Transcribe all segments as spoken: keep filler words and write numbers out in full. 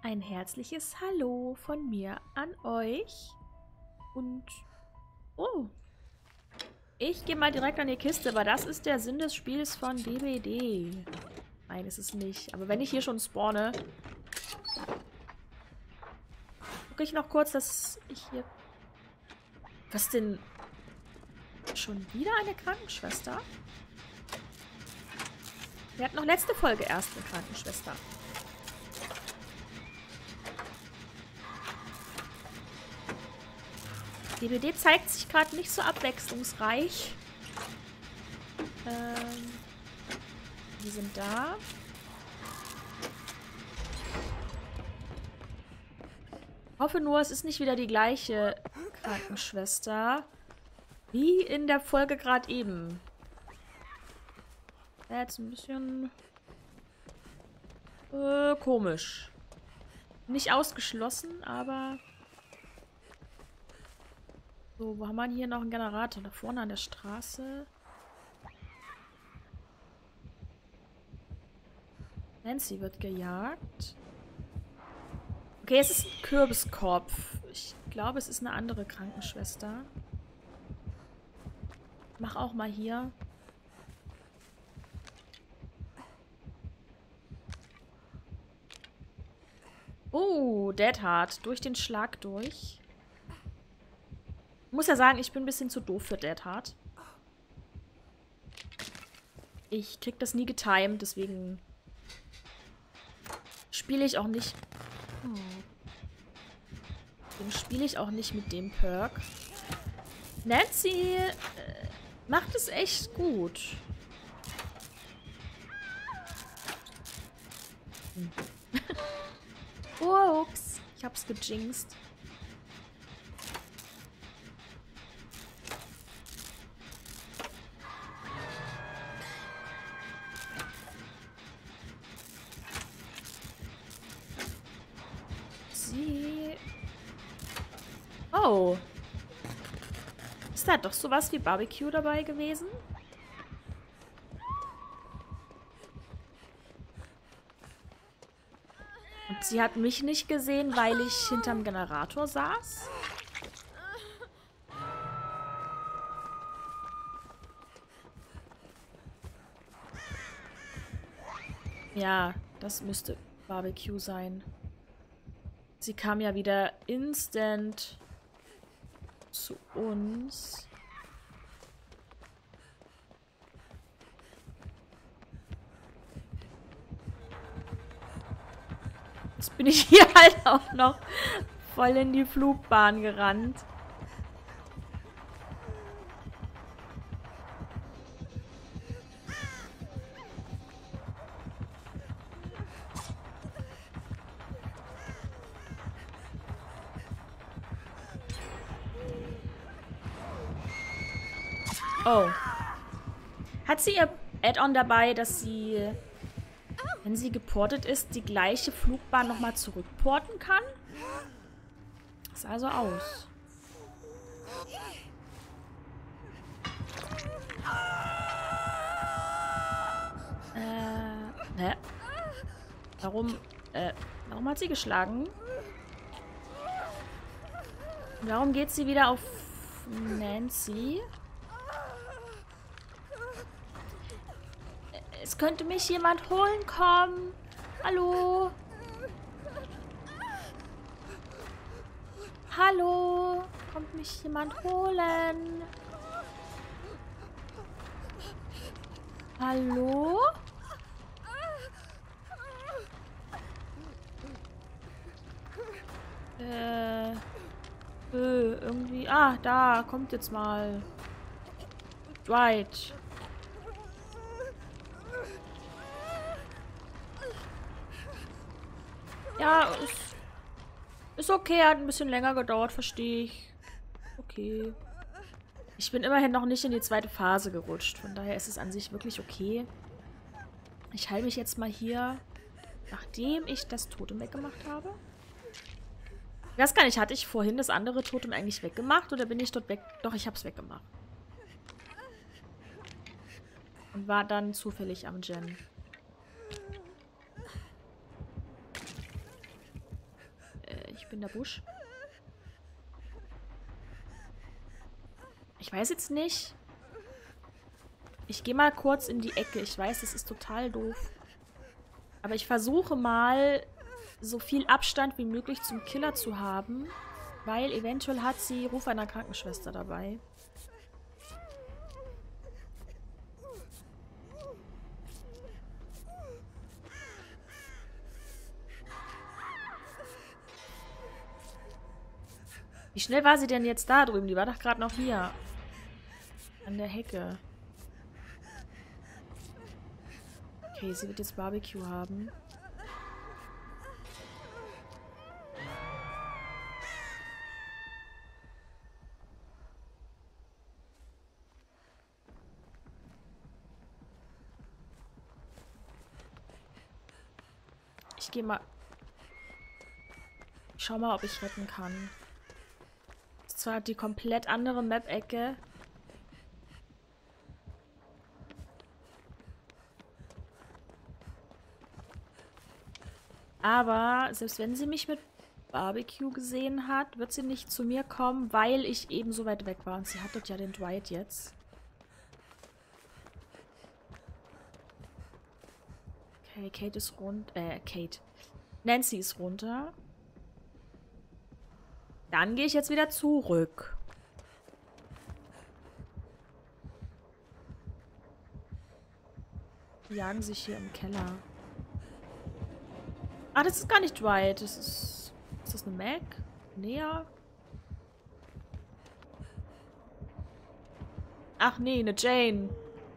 ein herzliches Hallo von mir an euch. Und, oh, ich gehe mal direkt an die Kiste, weil das ist der Sinn des Spiels von D B D. Nein, ist es nicht. Aber wenn ich hier schon spawne, gucke ich noch kurz, dass ich hier... Was denn? Schon wieder eine Krankenschwester? Wir hatten noch letzte Folge erst eine Krankenschwester. D B D zeigt sich gerade nicht so abwechslungsreich. Ähm, die sind da. Ich hoffe nur, es ist nicht wieder die gleiche Krankenschwester wie in der Folge gerade eben. Wäre jetzt ein bisschen äh, komisch. Nicht ausgeschlossen, aber... So, wo haben wir hier noch einen Generator? Da vorne an der Straße. Nancy wird gejagt. Okay, es ist ein Kürbiskopf. Ich glaube, es ist eine andere Krankenschwester. Mach auch mal hier. Oh, Dead Heart. Durch den Schlag durch. Ich muss ja sagen, ich bin ein bisschen zu doof für Dead Heart. Ich krieg das nie getimed, deswegen spiele ich auch nicht... Oh. Deswegen spiele ich auch nicht mit dem Perk. Nancy äh, macht es echt gut. Hm. Ups, ich hab's gejinxt. Sie... Oh. Ist da doch sowas wie Barbecue dabei gewesen? Und sie hat mich nicht gesehen, weil ich hinterm Generator saß? Ja, das müsste Barbecue sein. Sie kam ja wieder instant zu uns. Jetzt bin ich hier halt auch noch voll in die Flugbahn gerannt. Oh. Hat sie ihr Add-on dabei, dass sie, wenn sie geportet ist, die gleiche Flugbahn nochmal zurückporten kann? Das sah also aus. Äh, hä? Warum, äh, warum hat sie geschlagen? Warum geht sie wieder auf Nancy? Es könnte mich jemand holen kommen. Hallo? Hallo? Kommt mich jemand holen? Hallo? Äh, äh, irgendwie... Ah, da, kommt jetzt mal. Dwight. Ja, ist, ist okay. Hat ein bisschen länger gedauert, verstehe ich. Okay. Ich bin immerhin noch nicht in die zweite Phase gerutscht. Von daher ist es an sich wirklich okay. Ich heile mich jetzt mal hier, nachdem ich das Totem weggemacht habe. Ich weiß gar nicht, hatte ich vorhin das andere Totem eigentlich weggemacht oder bin ich dort weg? Doch, ich habe es weggemacht. Und war dann zufällig am Gen. Ich bin der Busch. Ich weiß jetzt nicht. Ich gehe mal kurz in die Ecke. Ich weiß, das ist total doof. Aber ich versuche mal, so viel Abstand wie möglich zum Killer zu haben. Weil eventuell hat sie Ruf einer Krankenschwester dabei. Wie schnell war sie denn jetzt da drüben? Die war doch gerade noch hier. An der Hecke. Okay, sie wird jetzt Barbecue haben. Ich gehe mal... Ich schau mal, ob ich retten kann. Das ist zwar die komplett andere Map-Ecke. Aber selbst wenn sie mich mit Barbecue gesehen hat, wird sie nicht zu mir kommen, weil ich eben so weit weg war. Und sie hat dort ja den Dwight jetzt. Okay, Kate ist rund. Äh, Kate. Nancy ist runter. Dann gehe ich jetzt wieder zurück. Die jagen sich hier im Keller. Ah, das ist gar nicht Dwight. Das ist... Ist das eine Mac? Näher? Ach nee, eine Jane.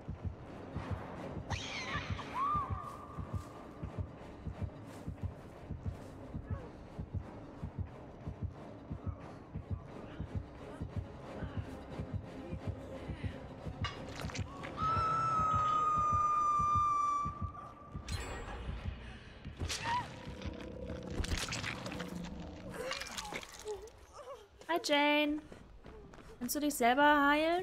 Hi Jane. Kannst du dich selber heilen?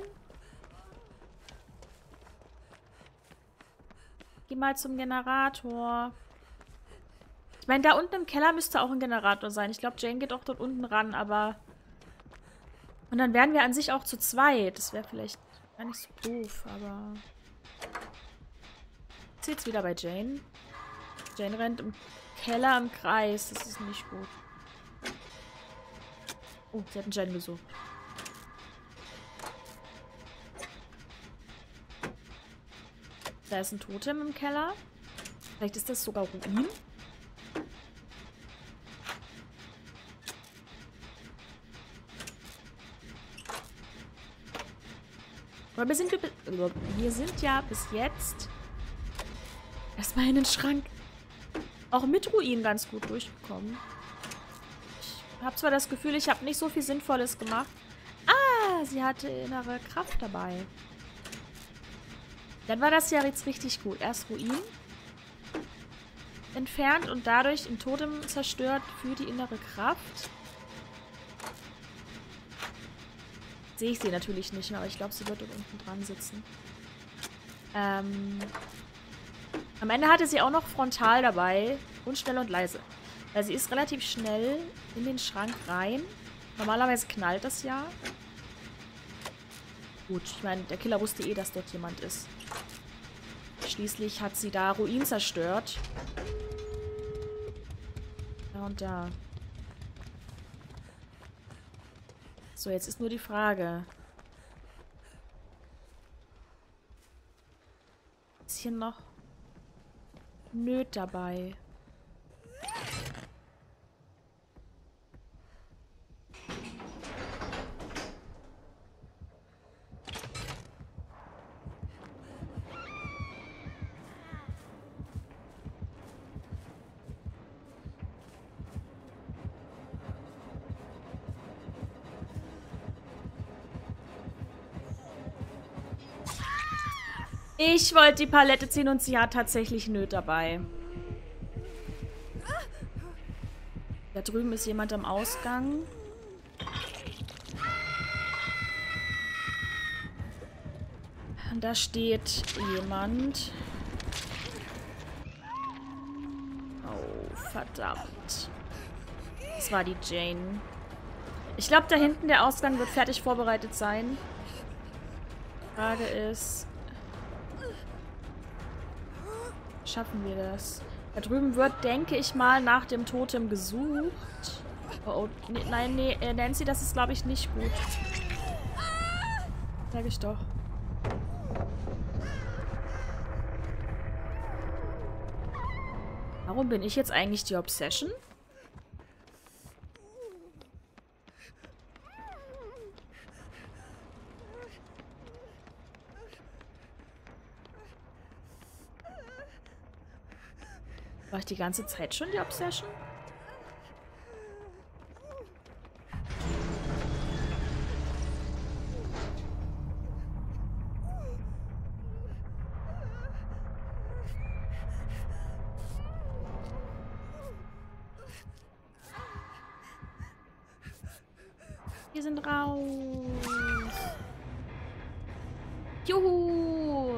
Geh mal zum Generator. Ich meine, da unten im Keller müsste auch ein Generator sein. Ich glaube, Jane geht auch dort unten ran, aber... Und dann wären wir an sich auch zu zweit. Das wäre vielleicht gar nicht so doof, aber... Jetzt jetzt wieder bei Jane. Jane rennt im Keller im Kreis. Das ist nicht gut. Oh, sie hat einen Jane gesucht. Da ist ein Totem im Keller. Vielleicht ist das sogar Ruin. Aber wir sind, wir sind ja bis jetzt erstmal in den Schrank auch mit Ruin ganz gut durchgekommen. Ich habe zwar das Gefühl, ich habe nicht so viel Sinnvolles gemacht. Ah, sie hatte innere Kraft dabei. Dann war das ja jetzt richtig gut. Erst Ruin entfernt und dadurch ein Totem zerstört für die innere Kraft. Sehe ich sie natürlich nicht mehr, aber ich glaube, sie wird dort unten dran sitzen. Ähm, am Ende hatte sie auch noch Frontal dabei und schnell und leise. Weil sie ist relativ schnell in den Schrank rein. Normalerweise knallt das ja. Gut, ich meine, der Killer wusste eh, dass dort jemand ist. Schließlich hat sie da Ruin zerstört. Da und da. So, jetzt ist nur die Frage. Ist hier noch Nöt dabei? Ich wollte die Palette ziehen und sie hat tatsächlich Nöt dabei. Da drüben ist jemand am Ausgang. Und da steht jemand. Oh, verdammt. Das war die Jane. Ich glaube, da hinten der Ausgang wird fertig vorbereitet sein. Die Frage ist... Schaffen wir das? Da drüben wird, denke ich mal, nach dem Totem gesucht. Oh, oh. Nee, nein, nee, äh, Nancy, das ist, glaube ich, nicht gut. Sag ich doch. Warum bin ich jetzt eigentlich die Obsession? War ich die ganze Zeit schon die Obsession? Wir sind raus. Juhu.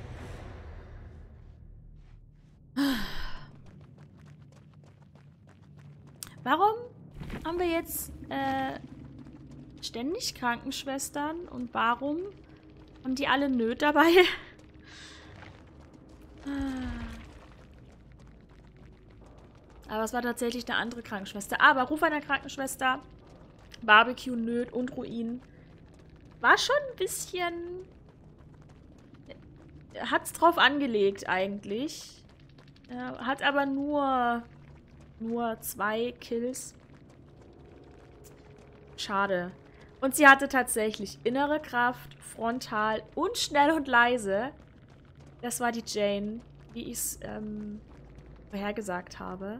Warum haben wir jetzt äh, ständig Krankenschwestern und warum haben die alle Nöt dabei? Aber es war tatsächlich eine andere Krankenschwester. Aber Ruf einer Krankenschwester, Barbecue, Nöt und Ruin. War schon ein bisschen... Hat's drauf angelegt eigentlich. Ja, hat aber nur... Nur zwei Kills. Schade. Und sie hatte tatsächlich innere Kraft, frontal und schnell und leise. Das war die Jane, wie ich es ähm, vorhergesagt habe.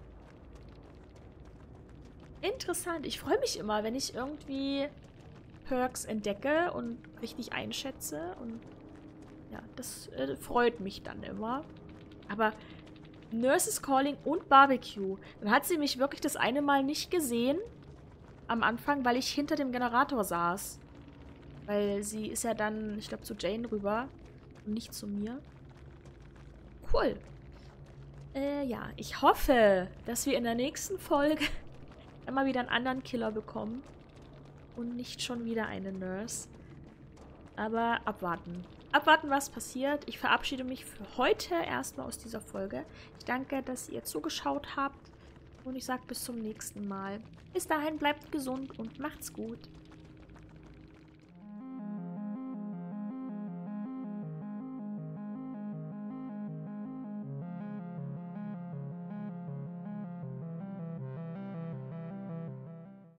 Interessant. Ich freue mich immer, wenn ich irgendwie Perks entdecke und richtig einschätze. Und ja, das äh, freut mich dann immer. Aber Nurse's Calling und Barbecue. Dann hat sie mich wirklich das eine Mal nicht gesehen. Am Anfang, weil ich hinter dem Generator saß. Weil sie ist ja dann, ich glaube, zu Jane rüber. Und nicht zu mir. Cool. Äh, ja. Ich hoffe, dass wir in der nächsten Folge immer wieder einen anderen Killer bekommen. Und nicht schon wieder eine Nurse. Aber abwarten. Abwarten, was passiert. Ich verabschiede mich für heute erstmal aus dieser Folge. Ich danke, dass ihr zugeschaut habt. Und ich sage bis zum nächsten Mal. Bis dahin bleibt gesund und macht's gut.